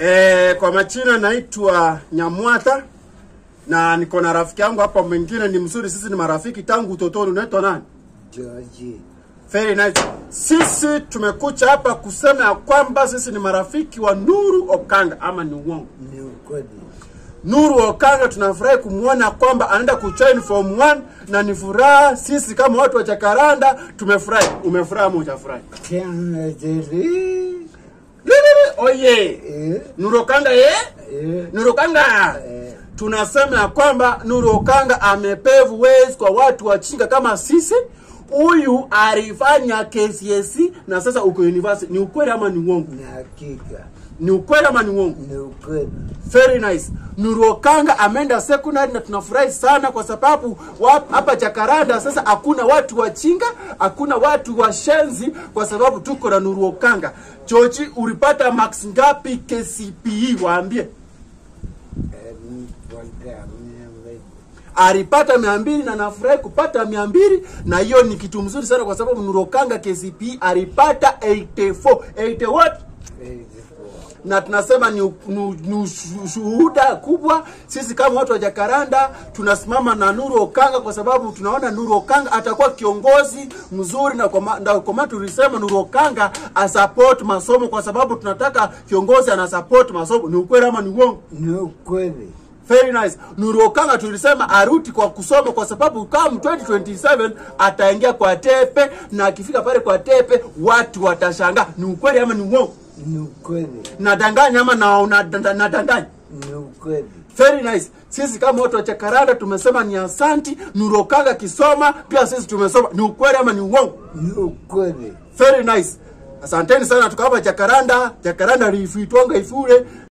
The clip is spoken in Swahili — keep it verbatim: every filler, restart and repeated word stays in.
Eh, kwa majina naitwa Nyamwata na niko na rafiki yangu hapa mwingine ni mzuri, sisi ni marafiki tangu utotoni. Unaitwa nani? George. Very nice. Sisi tumekuja hapa kusema ya kwamba sisi ni marafiki wa Nuru Okanga, ama ni uongo? Ni ukweli. Nuru Okanga tunafurahi kumuona kwamba anaenda kujoin form one na ni furaha. Sisi kama watu wa Jacaranda tumefurahi. Umefurahi ama hujafurahi? Tena dili. Oye. Eh. Nuru Okanga eh? Eh. Nuru Okanga. Eh. Tunasema ya kwamba Nuru Okanga amepave ways kwa watu wachinga kama sisi. Huyu alifanya K C S E na sasa uko university. Ni ukweli ama ni uongo? Ni hakika. Ni ukweli ama ni uongo? Ni ukweli. Very nice. Nuru Okanga ameenda secondary na tunafurahi sana kwa sababu hapa Jacaranda sasa hakuna watu wachinga, hakuna watu washenzi kwa sababu tuko na Nuru Okanga. George, ulipata max ngapi K C P E waambie? Alipata mia mbili na nafurahi kupata mia mbili na hiyo ni kitu mzuri sana kwa sababu Nuru Okanga K C P E alipata eighty-four. eighty what? eighty-four. Na tunasema ni, ni, ni shuhuda kubwa. Sisi kama watu wa Jacaranda tunasimama na Nuru Okanga kwa sababu tunaona Nuru Okanga atakuwa kiongozi mzuri, na kwa na kwa tulisema Nuru Okanga a support masomo kwa sababu tunataka kiongozi ana support masomo. Ni ukweli ama ni uongo? Ni ukweli. Very nice. Nuru Okanga tulisema aruti kwa kusoma kwa sababu kama twenty twenty-seven ataingia kwa tepe na akifika pale kwa tepe watu watashangaa. Ni ukweli ama ni uongo? Ni ukweli. Nadanganya ama na nadanganya? Ni ukweli. Very nice. Sisi kama watu wa Jacaranda tumesema ni asanti. Nuru Okanga kisoma pia sisi tumesoma. Ni ukweli ama ni uongo? Ni ukweli. Very nice. Asanteni sana, tukapa Jacaranda. Jacaranda rifuitwanga ifure.